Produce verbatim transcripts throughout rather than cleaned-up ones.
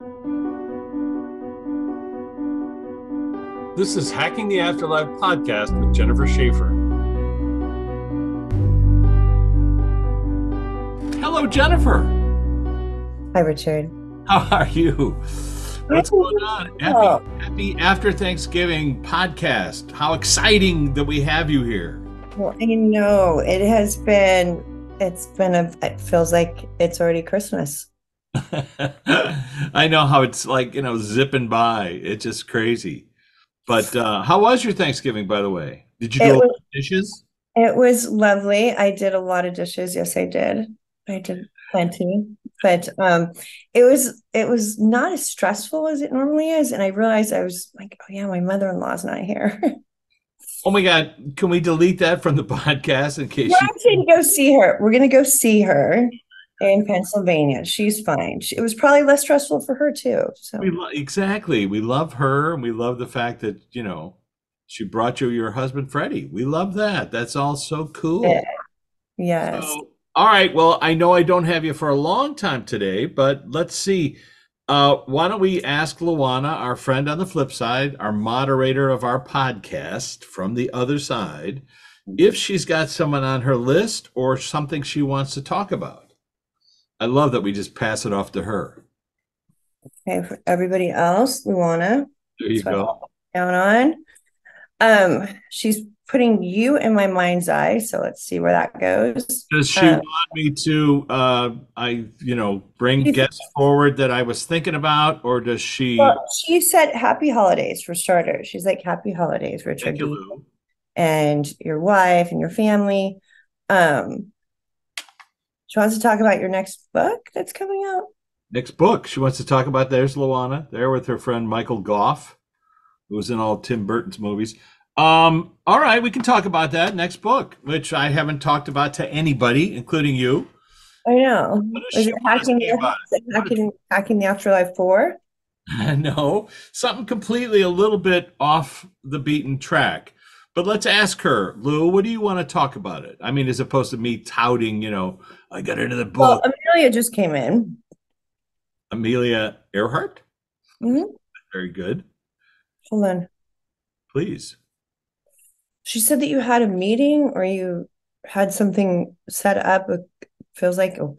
This is Hacking the Afterlife podcast with Jennifer Schaefer. Hello, Jennifer. Hi, Richard. How are you? What's going on? Happy, happy after Thanksgiving podcast. How exciting that we have you here. Well, I know it has been, it's been a, it feels like it's already Christmas. I know how it's like, you know, zipping by. It's just crazy. But uh, how was your Thanksgiving, by the way? Did you do It a lot was, of dishes? it was lovely. I did a lot of dishes. Yes, I did. I did plenty, but um, it was it was not as stressful as it normally is. And I realized I was like, oh yeah, my mother-in-law's not here. Oh my God, can we delete that from the podcast in case We're she... actually going to go see her. We're going to go see her in Pennsylvania. She's fine. She, it was probably less stressful for her too. So We lo- exactly. We love her, and we love the fact that, you know, she brought you your husband, Freddie. We love that. That's all so yeah, cool. yes. So, all right. Well, I know I don't have you for a long time today, but let's see. Uh, why don't we ask Luana, our friend on the flip side, our moderator of our podcast from the other side, if she's got someone on her list or something she wants to talk about. I love that we just pass it off to her. Okay, for everybody else, Luana. There you That's what go. I'm down on. Um, she's putting you in my mind's eye, so let's see where that goes. Does she Um, want me to, uh, I, you know, bring she, guests forward that I was thinking about, or does she? well, she said happy holidays for starters. She's like, happy holidays, Thank Richard, you, to you Lou. and your wife and your family. Um, she wants to talk about your next book that's coming out. Next book she wants to talk about. There's Luana there with her friend Michael Goff, who was in all Tim Burton's movies. Um, all right, we can talk about that next book, which I haven't talked about to anybody, including you. I know. What does Is she it want to hacking say the, about is it hacking, hacking the afterlife four? it? No, something completely a little bit off the beaten track. But let's ask her, Lou, what do you want to talk about it? I mean, as opposed to me touting, you know, I got into the Well, book. Amelia just came in. Amelia Earhart? Mhm. Very good. Hold on. Please. She said that you had a meeting or you had something set up. It feels like a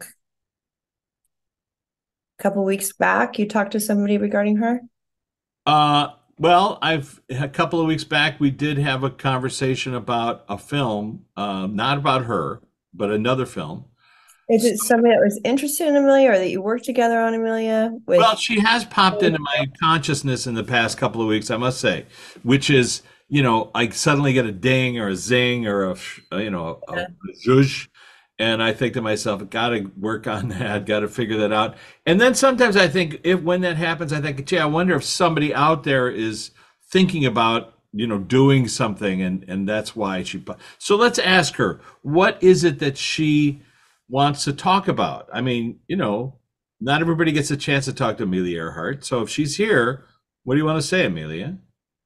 couple weeks back. You talked to somebody regarding her. Uh, well, I've a couple of weeks back, we did have a conversation about a film, um, not about her, but another film. Is it somebody that was interested in Amelia or that you worked together on Amelia with? Well, she has popped into my consciousness in the past couple of weeks, I must say, which is, you know, I suddenly get a ding or a zing or a, sh- you know, a, a zhuzh, and I think to myself, got to work on that, got to figure that out. And then sometimes I think, if when that happens, I think, gee, I wonder if somebody out there is thinking about, you know, doing something, and and that's why she. po- So let's ask her, what is it that she wants to talk about? I mean, you know, not everybody gets a chance to talk to Amelia Earhart. So if she's here, what do you want to say, Amelia?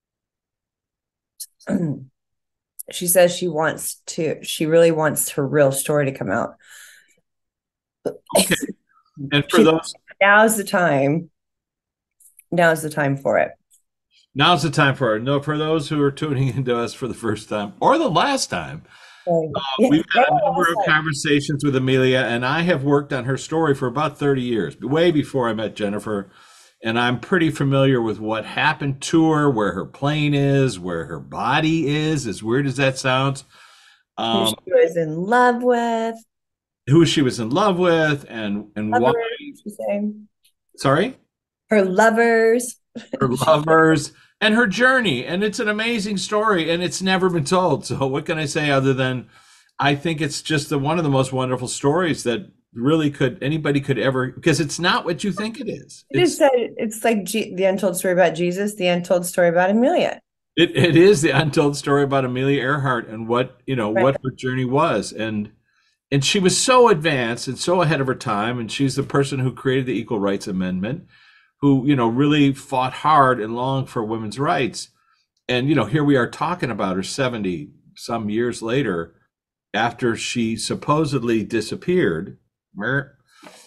She says she wants to, she really wants her real story to come out. Okay. And for She, those, now's the time. Now's the time for it. now's the time for her. No, for those who are tuning into us for the first time or the last time, So, uh, yeah, we've yeah, had a number of awesome. conversations with Amelia, and I have worked on her story for about thirty years, way before I met Jennifer. And I'm pretty familiar with what happened to her, where her plane is, where her body is, as weird as that sounds. Who Um, she was in love with. who she was in love with, and and why. Lovers, she's saying. Sorry, Her lovers. her lovers and her journey, and it's an amazing story, and it's never been told. So what can I say other than I think it's just the one of the most wonderful stories that really could anybody could ever, because it's not what you think it is. It is It's said it's like G, the untold story about Jesus, the untold story about Amelia. it, it is the untold story about Amelia Earhart and what, you know, Right. what her journey was. And and she was so advanced and so ahead of her time, and she's the person who created the Equal Rights Amendment, who, you know, really fought hard and long for women's rights. And, you know, here we are talking about her seventy some years later after she supposedly disappeared.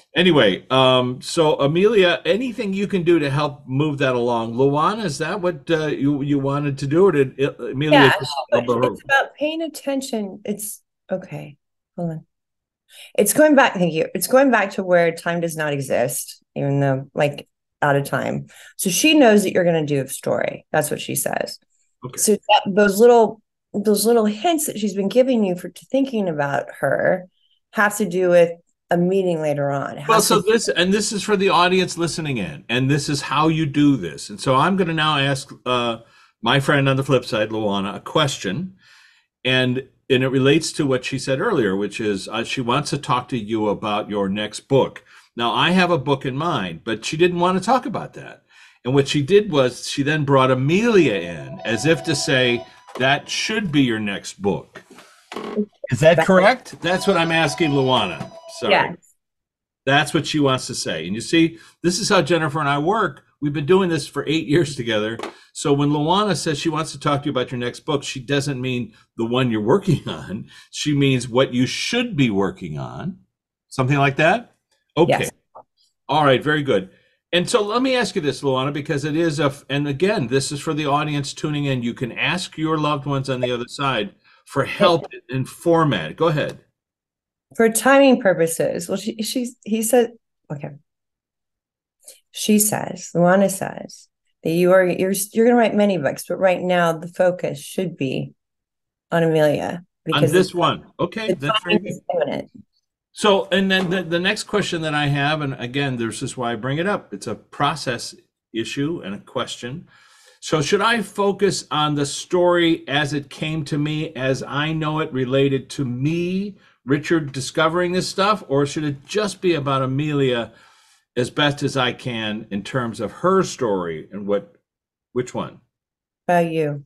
Anyway, um, so Amelia, anything you can do to help move that along? Luana, is that what uh, you you wanted to do, or did uh, Amelia Yeah, just but about her? it's about paying attention. It's okay. Hold on. It's going back, thank you. It's going back to where time does not exist, even though like out of time. So she knows that you're going to do a story. That's what she says. Okay. So that, those little those little hints that she's been giving you for to thinking about her have to do with a meeting later on. It Well, has so to. this, and this is for the audience listening in, and this is how you do this. And so I'm going to now ask uh, my friend on the flip side, Luana, a question, and and it relates to what she said earlier, which is uh, she wants to talk to you about your next book. Now, I have a book in mind, but she didn't want to talk about that. And what she did was she then brought Amelia in, as if to say that should be your next book. Is that correct? That's what I'm asking Luana. Sorry. Yeah. That's what she wants to say. And you see, this is how Jennifer and I work. We've been doing this for eight years together. So when Luana says she wants to talk to you about your next book, she doesn't mean the one you're working on. She means what you should be working on. Something like that? Okay. Yes. All right. Very good. And so let me ask you this, Luana, because it is a, and again, this is for the audience tuning in. You can ask your loved ones on the other side for help in format. Go ahead. For timing purposes, well, she she's he said, okay. She says, Luana says that you are you're you're going to write many books, but right now the focus should be on Amelia On because the, this one. Okay. the That's very timing good. is imminent. So, and then the, the next question that I have, and again, this is why I bring it up. It's a process issue and a question. So, should I focus on the story as it came to me, as I know it, related to me, Richard, discovering this stuff, or should it just be about Amelia as best as I can in terms of her story and what, which one? About you.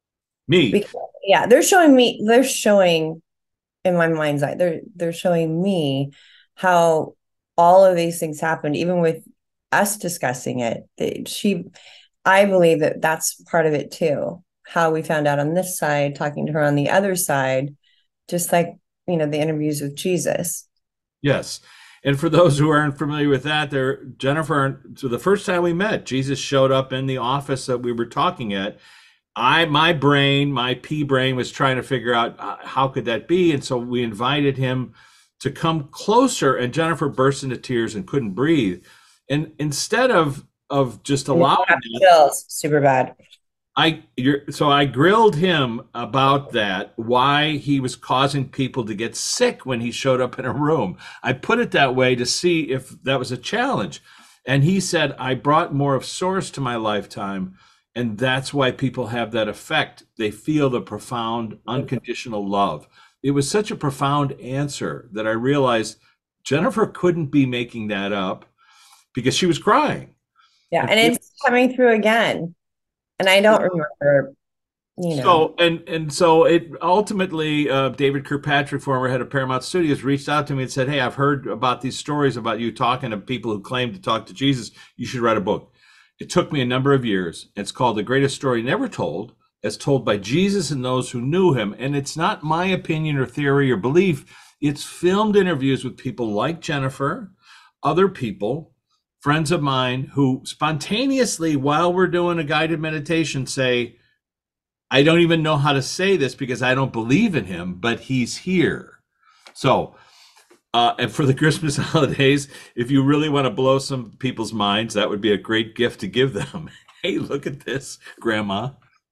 Me. Because, yeah, they're showing me, they're showing in my mind's eye, they're they're showing me how all of these things happened, even with us discussing it. They, she, I believe that that's part of it too. How we found out on this side, talking to her on the other side, just like you know the interviews with Jesus. Yes. And for those who aren't familiar with that, there, Jennifer, so the first time we met, Jesus showed up in the office that we were talking at. I, my brain, my pea brain was trying to figure out uh, how could that be. And so we invited him to come closer, and Jennifer burst into tears and couldn't breathe. And instead of, of just allowing that, Chills, super bad. I you're, so I grilled him about that, why he was causing people to get sick when he showed up in a room. I put it that way to see if that was a challenge. And he said, I brought more of source to my lifetime, and that's why people have that effect. They feel the profound unconditional love. It was such a profound answer that I realized Jennifer couldn't be making that up because she was crying. Yeah, And and it's coming through again. And I don't remember, you know. So and and so it ultimately, uh, David Kirkpatrick, former head of Paramount Studios, reached out to me and said, "Hey, I've heard about these stories about you talking to people who claim to talk to Jesus. You should write a book." It took me a number of years. It's called The Greatest Story Never Told, as told by Jesus and those who knew him. And it's not my opinion or theory or belief. It's filmed interviews with people like Jennifer, other people, friends of mine who spontaneously, while we're doing a guided meditation, say, I don't even know how to say this because I don't believe in him, but he's here. So, uh, and for the Christmas holidays, if you really want to blow some people's minds, that would be a great gift to give them. Hey, look at this, Grandma.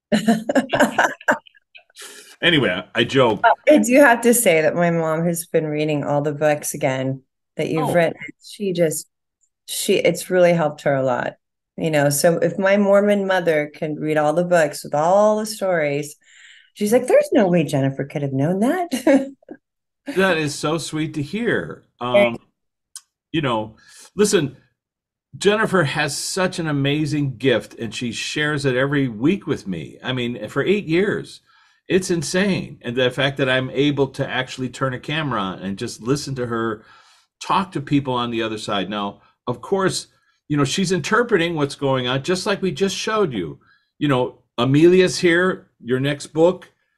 Anyway, I joke. I do have to say that my mom has been reading all the books again that you've Oh, written. She just, she, it's really helped her a lot. You know, so if my Mormon mother can read all the books with all the stories, she's like, there's no way Jennifer could have known that. that is so sweet to hear. Um, you know, listen, Jennifer has such an amazing gift and she shares it every week with me. I mean, for eight years, it's insane. And the fact that I'm able to actually turn a camera on and just listen to her talk to people on the other side. Now, of course, you know, she's interpreting what's going on, just like we just showed you. You know, Amelia's here, your next book.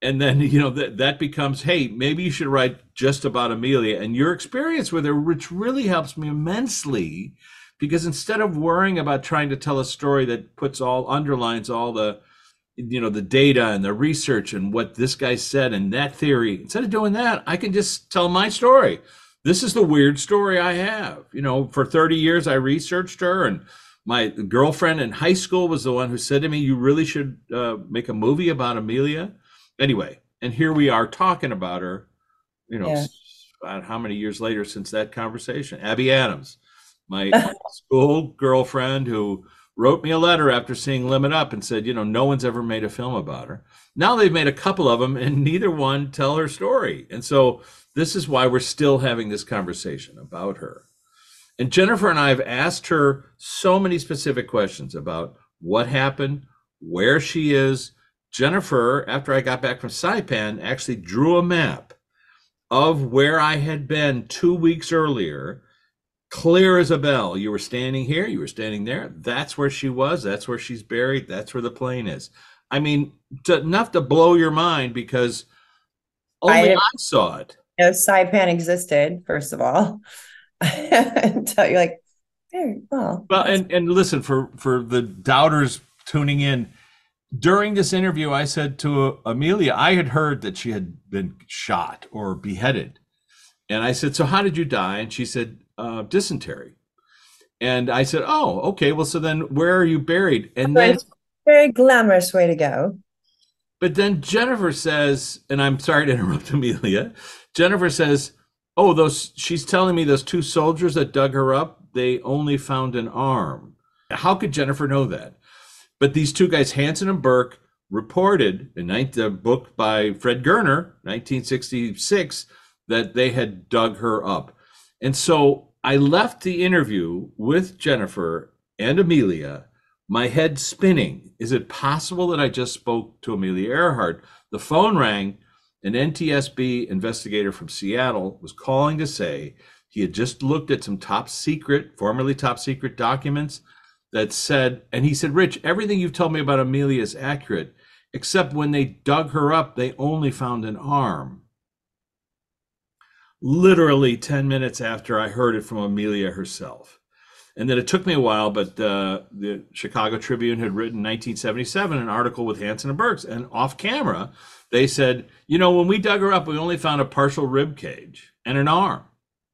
and then you know that that becomes, hey, maybe you should write just about Amelia and your experience with her, which really helps me immensely, because instead of worrying about trying to tell a story that puts all underlines all the you know the data and the research and what this guy said and that theory, instead of doing that, I can just tell my story. This is the weird story I have. You know, for thirty years I researched her, and my girlfriend in high school was the one who said to me, you really should uh, make a movie about Amelia. Anyway, and here we are talking about her, you know, Yeah. how many years later since that conversation. Abby Adams, my, my school girlfriend who wrote me a letter after seeing Limit Up and said, you know, no one's ever made a film about her. Now they've made a couple of them and neither one tell her story. And so this is why we're still having this conversation about her. And Jennifer and I have asked her so many specific questions about what happened, where she is. Jennifer, after I got back from Saipan, actually drew a map of where I had been two weeks earlier, clear as a bell. You were standing here, you were standing there. That's where she was. That's where she's buried. That's where the plane is. I mean, to, enough to blow your mind, because I only didn't I saw it. know Saipan existed, first of all. Until you're like, very well. Well, That's and and listen, for for the doubters tuning in, during this interview, I said to Amelia, I had heard that she had been shot or beheaded. And I said, so how did you die? And she said, uh, dysentery. And I said, oh, okay. Well, so then where are you buried? And a then, very glamorous way to go. but then Jennifer says, and I'm sorry to interrupt Amelia, Jennifer says, oh, those, she's telling me those two soldiers that dug her up, they only found an arm. How could Jennifer know that? But these two guys, Hansen and Burke, reported in the book by Fred Gerner, nineteen sixty-six, that they had dug her up. And so I left the interview with Jennifer and Amelia, my head spinning. Is it possible that I just spoke to Amelia Earhart? The phone rang. An N T S B investigator from Seattle was calling to say he had just looked at some top secret, formerly top secret documents that said, and he said, Rich, everything you've told me about Amelia is accurate, except when they dug her up, they only found an arm. Literally ten minutes after I heard it from Amelia herself. And then it took me a while, but uh, the Chicago Tribune had written in nineteen seventy-seven an article with Hansen and Burks, and off camera, they said, you know, when we dug her up, we only found a partial rib cage and an arm.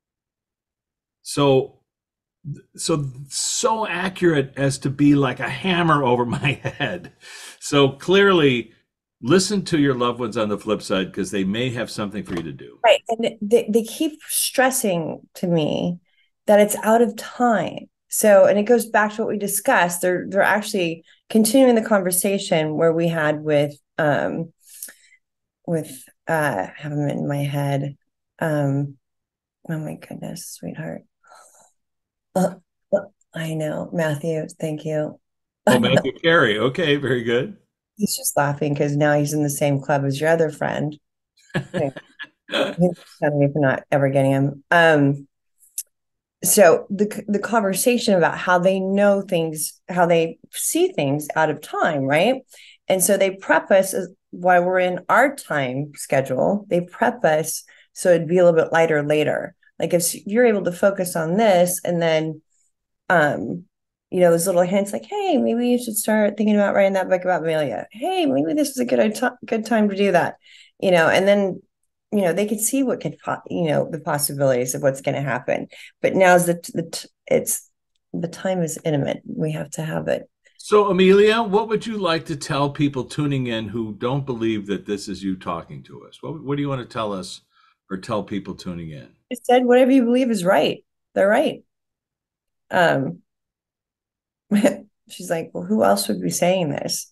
So so so accurate as to be like a hammer over my head. So clearly, listen to your loved ones on the flip side, because they may have something for you to do. Right. And they, they keep stressing to me that it's out of time. So, and it goes back to what we discussed. They're they're actually continuing the conversation where we had with um with uh I have them in my head. Um oh my goodness, sweetheart. Uh, I know, Matthew. Thank you. Oh, Matthew Carey. Okay, very good. He's just laughing because now he's in the same club as your other friend. He's telling me for not ever getting him. Um, so the the conversation about how they know things, how they see things out of time, right? And so they prep us as, while we're in our time schedule. They prep us so it'd be a little bit lighter later. Like if you're able to focus on this, and then, um, you know, those little hints like, hey, maybe you should start thinking about writing that book about Amelia. Hey, maybe this is a good good time to do that. You know, and then, you know, they could see what could, you know, the possibilities of what's going to happen. But now's the the it's the time is intimate. We have to have it. So, Amelia, what would you like to tell people tuning in who don't believe that this is you talking to us? What, what do you want to tell us or tell people tuning in? I said, whatever you believe is right. They're right. Um, she's like, well, who else would be saying this?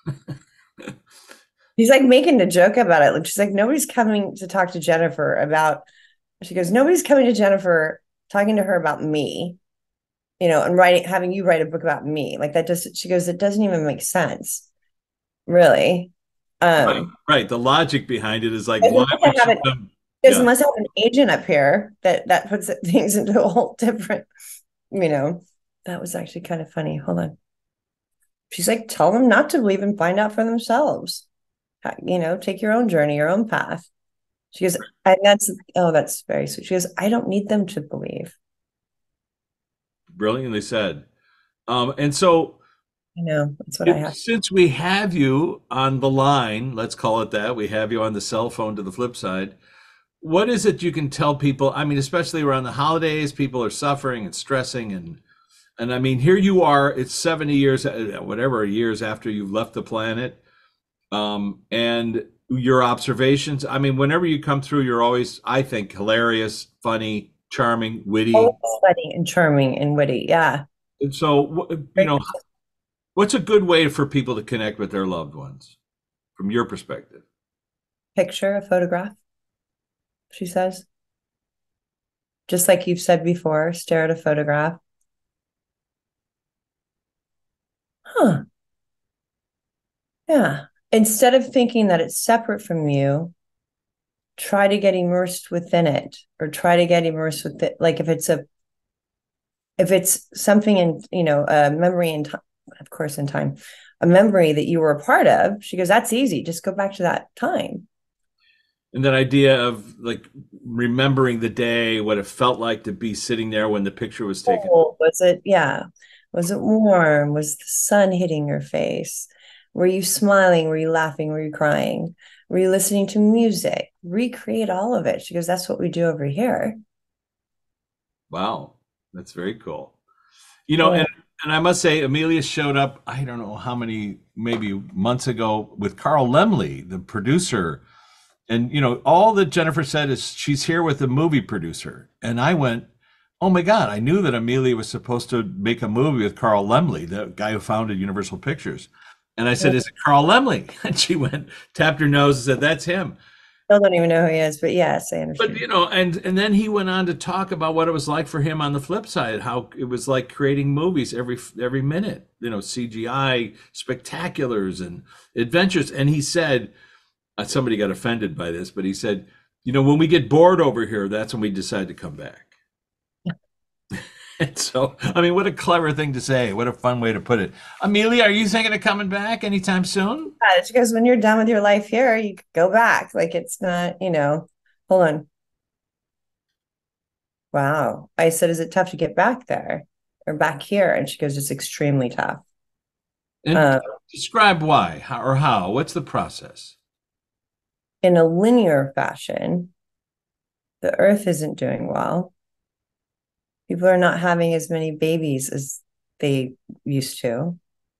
He's like making a joke about it. Like, she's like, nobody's coming to talk to Jennifer about, she goes, nobody's coming to Jennifer talking to her about me, you know, and writing, having you write a book about me. Like that just, she goes, it doesn't even make sense. Really. Um, right, right. The logic behind it is like, why would have you it, come? because Yeah. unless I have an agent up here that, that puts things into a whole different, you know, that was actually kind of funny. Hold on. She's like, tell them not to believe and find out for themselves. you know, take your own journey, your own path. She goes, and that's, oh, that's very sweet. She goes, I don't need them to believe. Brilliantly said. Um, and so, I know, that's what I if, have. since we have you on the line, let's call it that, we have you on the cell phone to the flip side. What is it you can tell people? I mean, especially around the holidays, people are suffering and stressing, and and I mean, here you are. It's seventy years, uh, whatever years after you've left the planet, um, and your observations. I mean, whenever you come through, you're always, I think, hilarious, funny, charming, Oh, witty. funny and charming and witty. Yeah. And so, you know, what's a good way for people to connect with their loved ones from your perspective? Picture, a photograph, she says. Just like you've said before, stare at a photograph. Huh. Yeah. Instead of thinking that it's separate from you, try to get immersed within it or try to get immersed with it. Like if it's a, if it's something in, you know, a memory in time, of course, in time, a memory that you were a part of, she goes, that's easy. Just go back to that time. And that idea of like remembering the day, what it felt like to be sitting there when the picture was taken. Oh, was it, yeah. Was it warm? Was the sun hitting your face? Were you smiling? Were you laughing? Were you crying? Were you listening to music? Recreate all of it. She goes, that's what we do over here. Wow, that's very cool. You know, Yeah. and and I must say, Amelia showed up. I don't know how many, maybe months ago, with Carl Lemley, the producer. And you know, all that Jennifer said is she's here with the movie producer. And I went, oh my God, I knew that Amelia was supposed to make a movie with Carl Lemley, the guy who founded Universal Pictures. And I said, is it Carl Lemley? And she went, tapped her nose and said, that's him. Still don't even know who he is, but yes, I But understand. you know, and and then he went on to talk about what it was like for him on the flip side, how it was like creating movies every every minute, you know, C G I spectaculars and adventures. And he said, uh, somebody got offended by this, but he said, you know, when we get bored over here, that's when we decide to come back. And so, I mean, what a clever thing to say. What a fun way to put it. Amelia, are you thinking of coming back anytime soon? Yeah, it's because when you're done with your life here, you could go back. Like it's not, you know, hold on. Wow. I said, is it tough to get back there or back here? And she goes, it's extremely tough. And Um, describe why how, or how. What's the process? in a linear fashion, the earth isn't doing well. People are not having as many babies as they used to.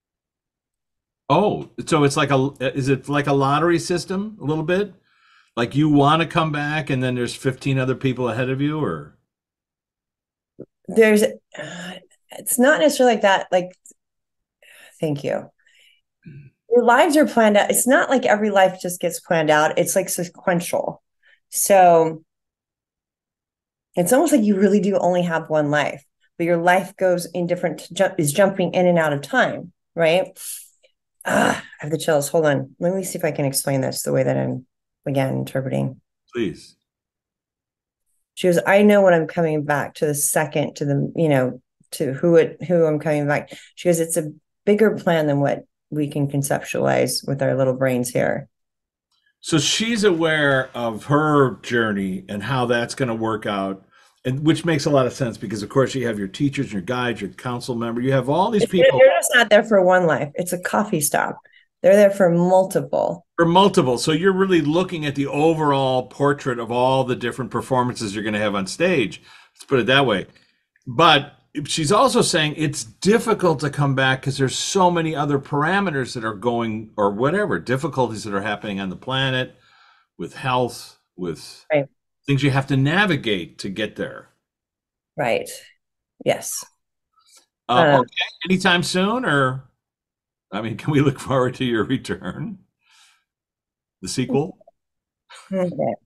Oh, so it's like a, is it like a lottery system a little bit? Like you want to come back and then there's fifteen other people ahead of you, or? There's, uh, it's not necessarily like that. Like, thank you. Your lives are planned out. It's not like every life just gets planned out. It's like sequential. So it's almost like you really do only have one life, but your life goes in different, is jumping in and out of time, right? Ah, I have the chills. Hold on. Let me see if I can explain this the way that I'm, again, interpreting. Please. She goes, I know when I'm coming back to the second, to the, you know, to who it, who I'm coming back. She goes, it's a bigger plan than what we can conceptualize with our little brains here. So she's aware of her journey and how that's going to work out, and which makes a lot of sense because, of course, you have your teachers, your guides, your council member. You have all these people They're just not there for one life. It's a coffee stop. They're there for multiple. or multiple. So you're really looking at the overall portrait of all the different performances you're going to have on stage. Let's put it that way. But she's also saying it's difficult to come back because there's so many other parameters that are going, or whatever difficulties that are happening on the planet with health, with Right. things you have to navigate to get there. Right. Yes. Uh, Um, okay, anytime soon, or I mean, can we look forward to your return, the sequel? okay.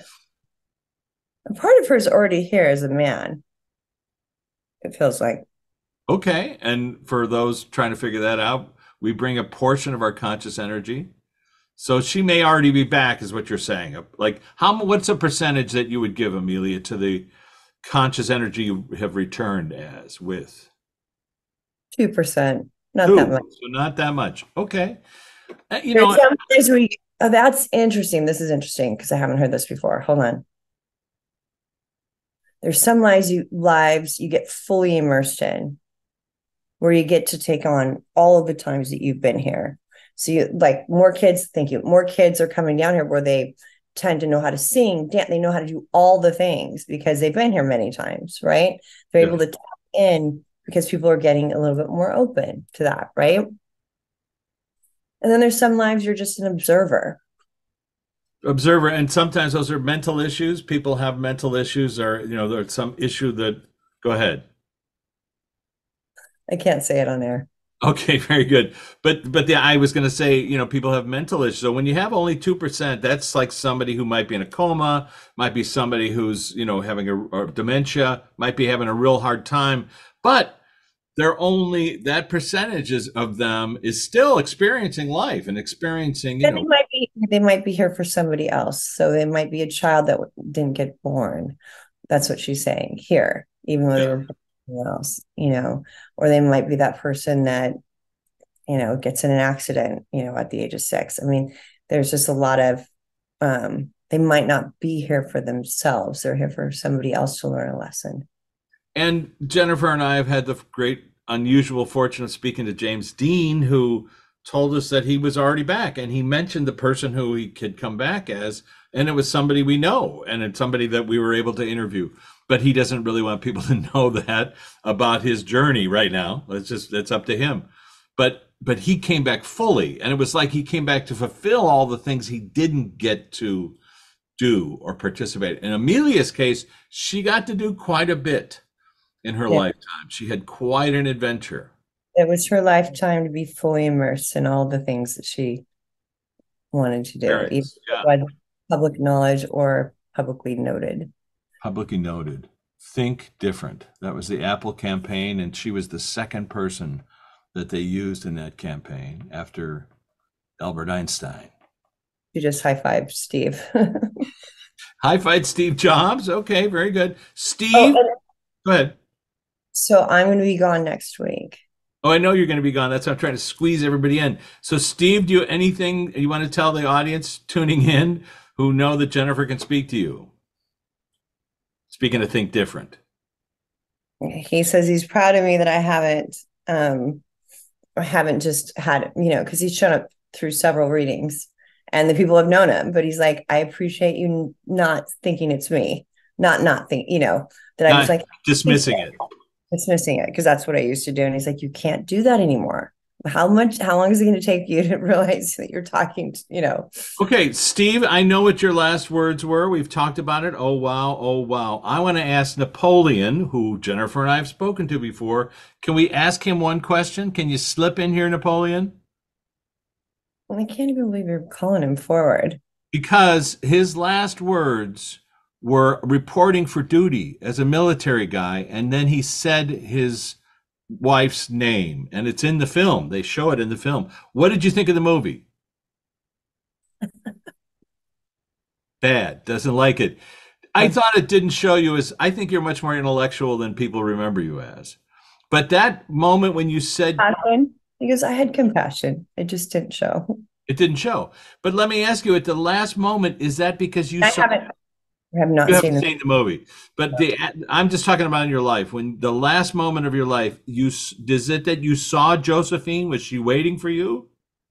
A part of her is already here as a man. It feels like. Okay, and for those trying to figure that out, we bring a portion of our conscious energy. So she may already be back, is what you're saying. Like, how? What's a percentage that you would give, Amelia, to the conscious energy you have returned as with? two percent. Not that Two. much. So not that much. Okay. Uh, You There's know, some days we Oh, that's interesting. This is interesting because I haven't heard this before. Hold on. There's some lives you lives you get fully immersed in, where you get to take on all of the times that you've been here. So you like more kids, thank you. More kids are coming down here where they tend to know how to sing, dance, they know how to do all the things because they've been here many times, right? They're Yeah. able to tap in because people are getting a little bit more open to that, right? And then there's some lives you're just an observer. Observer, and sometimes those are mental issues. People have mental issues, or you know, there's some issue that. Go ahead. I can't say it on air. Okay, very good. But but the I was going to say, you know, people have mental issues. So when you have only two percent, that's like somebody who might be in a coma, might be somebody who's, you know, having a, a dementia, might be having a real hard time. But they're only that percentage is, of them is still experiencing life and experiencing, you Then they know, might be they might be here for somebody else. So they might be a child that didn't get born. That's what she's saying here, even though they yeah. were someone else, you know, or they might be that person that, you know, gets in an accident, you know, at the age of six. I mean, there's just a lot of um, they might not be here for themselves. They're here for somebody else to learn a lesson. And Jennifer and I have had the great, unusual fortune of speaking to James Dean, who told us that he was already back. And he mentioned the person who he could come back as, and it was somebody we know, and it's somebody that we were able to interview. But he doesn't really want people to know that about his journey right now. It's just, it's up to him. But but he came back fully, and it was like he came back to fulfill all the things he didn't get to do or participate. In Amelia's case, she got to do quite a bit in her Yeah. lifetime. She had quite an adventure. It was her lifetime to be fully immersed in all the things that she wanted to do, even Parents, if it yeah, was public knowledge or publicly noted. publicly noted. Think different. That was the Apple campaign, and she was the second person that they used in that campaign after Albert Einstein. She just high fived Steve. High five, Steve Jobs. Okay, very good. Oh, Steve, and go ahead. so I'm going to be gone next week. Oh, I know you're going to be gone. That's why I'm trying to squeeze everybody in. So, Steve, do you anything you want to tell the audience tuning in who know that Jennifer can speak to you? Speaking of think different. He says he's proud of me that I haven't um I haven't just had, you know, because he's shown up through several readings and the people have known him, but he's like, I appreciate you not thinking it's me, not not think, you know, that I'm just Not like dismissing it. dismissing it because that's what I used to do. And he's like, you can't do that anymore. How much, how long is it going to take you to realize that you're talking, to, you know? Okay, Steve, I know what your last words were. We've talked about it. Oh, wow. Oh, wow. I want to ask Napoleon, who Jennifer and I have spoken to before. Can we ask him one question? Can you slip in here, Napoleon? Well, I can't even believe you're calling him forward. Because his last words were reporting for duty as a military guy, and then he said his wife's name, and it's in the film. They show it in the film. What did you think of the movie? Bad. Doesn't like it. I thought it didn't show you as, I think you're much more intellectual than people remember you as. But that moment when you said Compassion. He goes, I had compassion. It just didn't show. it didn't show. But let me ask you, at the last moment, is that because you I saw haven't I have not you seen haven't this. seen the movie? But the I'm just talking about in your life. When the last moment of your life, you s- is it that you saw Josephine? Was she waiting for you?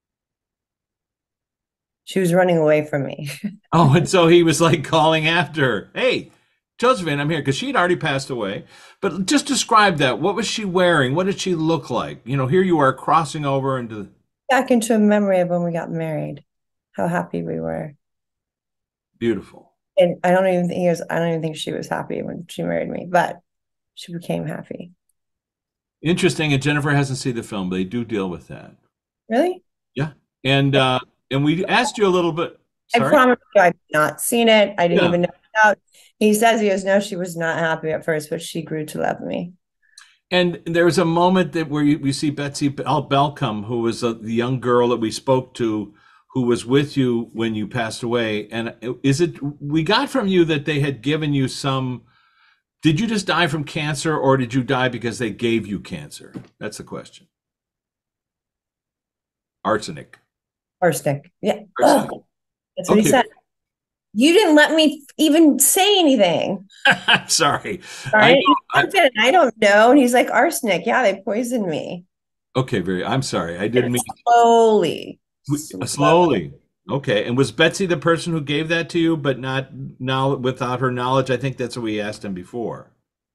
She was running away from me. Oh, and so he was like calling after her. Hey, Josephine, I'm here because she'd already passed away. But just describe that. What was she wearing? What did she look like? You know, here you are crossing over into Back into a memory of when we got married, how happy we were. beautiful. And I don't even think he was, I don't even think she was happy when she married me, but she became happy. Interesting. And Jennifer hasn't seen the film. They do deal with that. Really? Yeah. And uh and we asked you a little bit. I Sorry? promise you I've not seen it. I didn't Yeah. even know about. He says he goes, no, she was not happy at first, but she grew to love me. And there was a moment that where you, we see Betsy Bel- Belcom, who was a, the young girl that we spoke to, who was with you when you passed away. And is it we got from you that they had given you some? Did you just die from cancer, or did you die because they gave you cancer? That's the question. Arsenic. Arsenic. Yeah. Arsenic. Ugh. That's what he Okay. said. You didn't let me even say anything. I'm sorry. All I right. know. He I, jumped in and I don't know. And he's like, arsenic. Yeah, they poisoned me. okay, very. I'm sorry. I didn't And mean slowly, uh, slowly. slowly. Okay. And was Betsy the person who gave that to you, but not now without her knowledge? I think that's what we asked him before.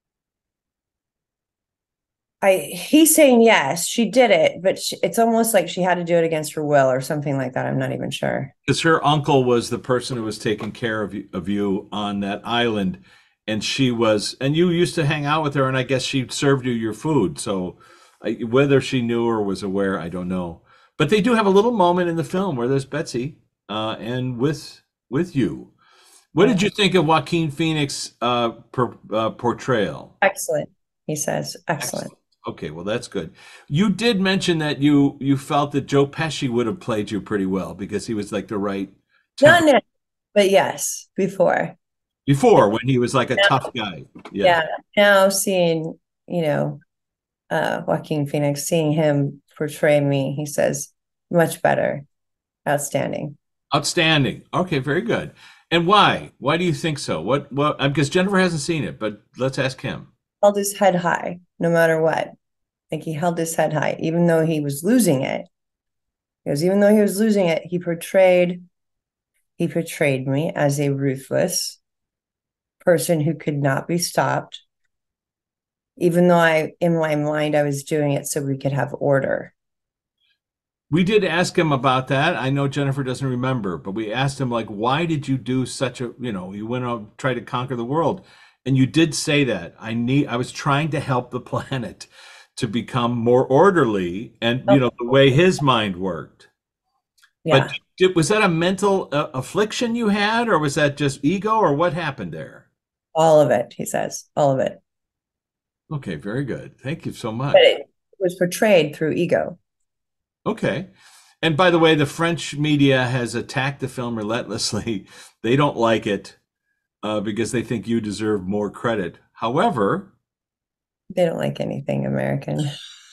I he's saying yes, she did it, but she, it's almost like she had to do it against her will or something like that. I'm not even sure. Because her uncle was the person who was taking care of you, of you on that island, and she was, and you used to hang out with her, and I guess she served you your food. So, I, whether she knew or was aware, I don't know. But they do have a little moment in the film where there's Betsy, uh, and with with you. What did Yeah. you think of Joaquin Phoenix uh, per, uh, portrayal? Excellent. He says, excellent. Excellent. Okay, well that's good. You did mention that you you felt that Joe Pesci would have played you pretty well because he was like the right Not temper now, but yes, before. before when he was like a tough guy. Yeah. Yeah. Now seeing, you know, uh Joaquin Phoenix, seeing him portray me, he says, much better. Outstanding. Outstanding. Okay, very good. And why? Why do you think so? What what because Jennifer hasn't seen it, but let's ask him. Held his head high, no matter what. Like he held his head high, even though he was losing it. Because even though he was losing it, he portrayed he portrayed me as a ruthless person who could not be stopped, even though I, in my mind, I was doing it so we could have order. We did ask him about that. I know Jennifer doesn't remember, but we asked him like, why did you do such a, you know, you went out try to conquer the world, and you did say that I need, I was trying to help the planet to become more orderly, and you Oh, know the way his mind worked. But yeah, did, was that a mental uh, affliction you had, or was that just ego, or what happened there? all of it, he says, all of it. Okay, very good. Thank you so But much. it was portrayed through ego. Okay. And by the way, the French media has attacked the film relentlessly. They don't like it uh, because they think you deserve more credit. However, They don't like anything American.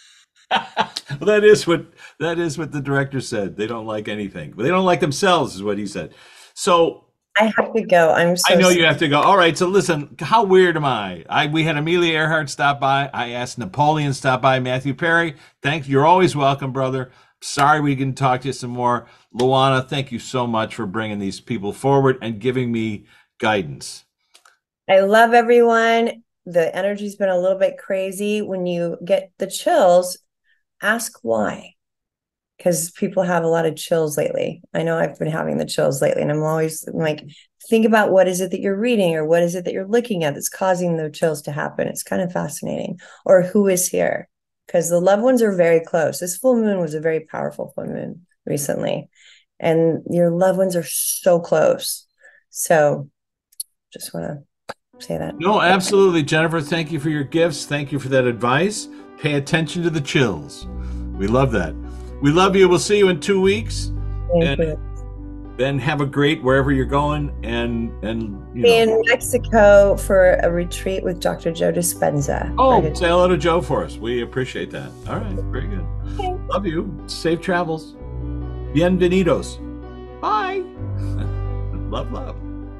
that is what that is what the director said. They don't like anything. They don't like themselves, is what he said. So I have to go. I'm I so know sorry. you have to go. All right, so listen, how weird am I? I we had Amelia Earhart stop by. I asked Napoleon stop by. Matthew Perry, thanks. You're always welcome, brother. Sorry we can talk to you some more. Luana, thank you so much for bringing these people forward and giving me guidance. I love everyone. The energy's been a little bit crazy. When you get the chills, ask why. Because people have a lot of chills lately. I know I've been having the chills lately, and I'm always like, think about what is it that you're reading or what is it that you're looking at that's causing the chills to happen. It's kind of fascinating. Or who is here? Because the loved ones are very close. This full moon was a very powerful full moon recently, and your loved ones are so close. So just want to say that. No, absolutely, Jennifer. Thank you for your gifts. Thank you for that advice. Pay attention to the chills. We love that. We love you. We'll see you in two weeks. Thank And you. then have a great wherever you're going, and and you Be know. in Mexico for a retreat with Doctor Joe Dispenza. Oh, say hello to Joe for us. We appreciate that. All right, very good. Okay. Love you. Safe travels. Bienvenidos. Bye. Love, love.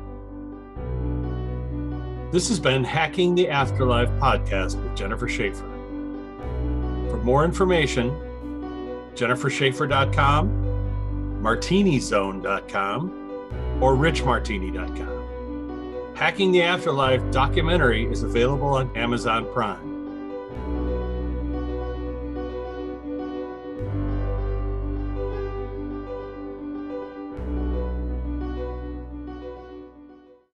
This has been Hacking the Afterlife podcast with Jennifer Schaefer. For more information, jennifer schaefer dot com, martini zone dot com, or rich martini dot com. Hacking the Afterlife documentary is available on Amazon Prime.